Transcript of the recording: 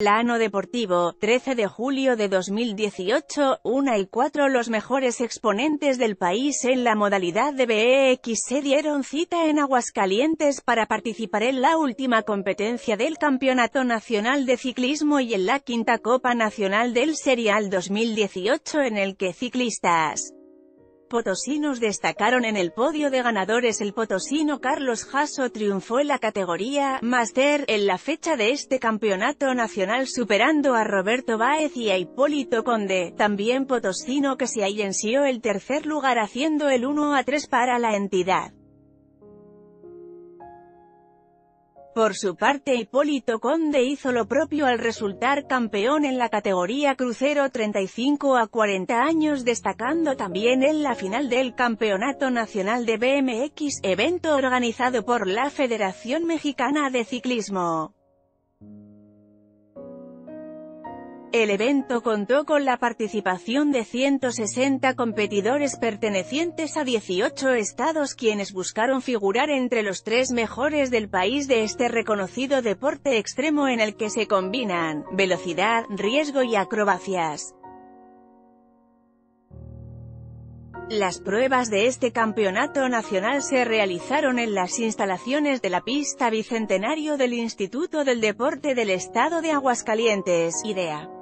Plano deportivo, 13 de julio de 2018, 1 y 4. Los mejores exponentes del país en la modalidad de BMX se dieron cita en Aguascalientes para participar en la última competencia del Campeonato Nacional de Ciclismo y en la quinta Copa Nacional del Serial 2018, en el que ciclistas potosinos destacaron en el podio de ganadores. El potosino Carlos Jasso triunfó en la categoría Master en la fecha de este campeonato nacional, superando a Roberto Báez y a Hipólito Conde, también potosino, que se allanció el tercer lugar haciendo el 1-3 para la entidad. Por su parte, Hipólito Conde hizo lo propio al resultar campeón en la categoría crucero 35 a 40 años, destacando también en la final del Campeonato Nacional de BMX, evento organizado por la Federación Mexicana de Ciclismo. El evento contó con la participación de 160 competidores pertenecientes a 18 estados, quienes buscaron figurar entre los 3 mejores del país de este reconocido deporte extremo en el que se combinan velocidad, riesgo y acrobacias. Las pruebas de este campeonato nacional se realizaron en las instalaciones de la pista Bicentenario del Instituto del Deporte del Estado de Aguascalientes, IDEA.